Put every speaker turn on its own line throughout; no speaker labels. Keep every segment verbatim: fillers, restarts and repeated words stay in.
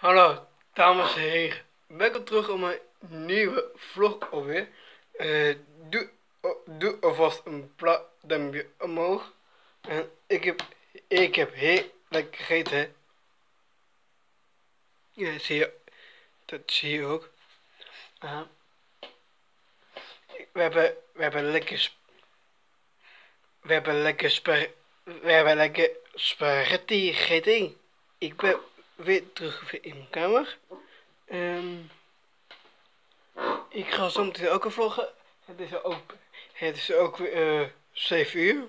Hallo dames en heren, welkom terug op mijn nieuwe vlog alweer. Uh, doe, oh, doe alvast een duimpje omhoog. En ik heb, ik heb heel lekker gegeten. Ja, zie je, dat zie je ook. Uh, we hebben, we hebben lekker, we hebben lekker sper, we hebben lekker spaghetti gegeten. Ik ben weer terug in mijn kamer. Um, ik ga zo meteen ook een vloggen. Het is ook, het is ook weer uh, zeven uur.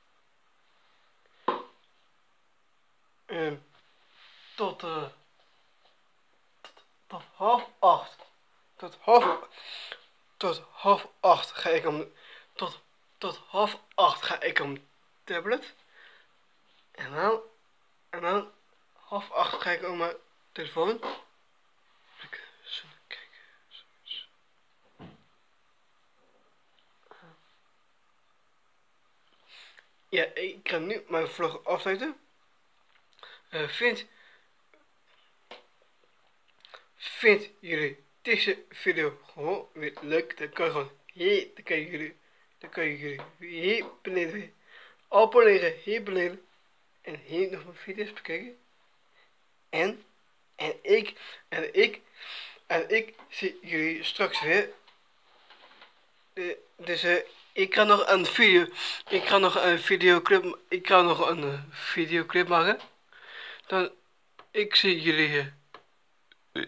Um, tot, uh, tot, tot half acht. Tot half, tot half acht ga ik om, tot, tot half acht ga ik om tablet. En dan, en dan half acht ga ik op mijn telefoon. Ja, ik ga nu mijn vlog afsluiten. Uh, vind, vind jullie deze video gewoon weer leuk? Dan kan je gewoon hier, dan kan je jullie, dan kan je jullie hier beneden abonneren, hier beneden. En hier nog mijn video's bekijken. En, en ik, en ik, en ik zie jullie straks weer. Uh, dus uh, ik ga nog een video, ik ga nog een videoclip, ik ga nog een uh, videoclip maken. Dan, ik zie jullie, uh,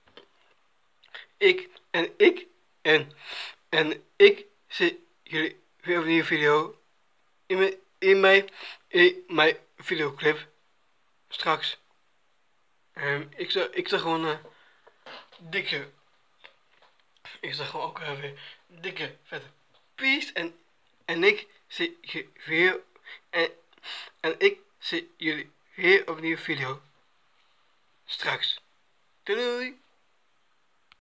ik en ik en, en ik zie jullie weer op een nieuwe video in mijn, in mijn, in mijn videoclip straks. Um, ik zeg, ik zeg gewoon uh, dikke, ik zeg gewoon ook uh, weer dikke vette peace en, en ik zie je weer en, en ik zie jullie weer op een nieuwe video straks. Doei doei!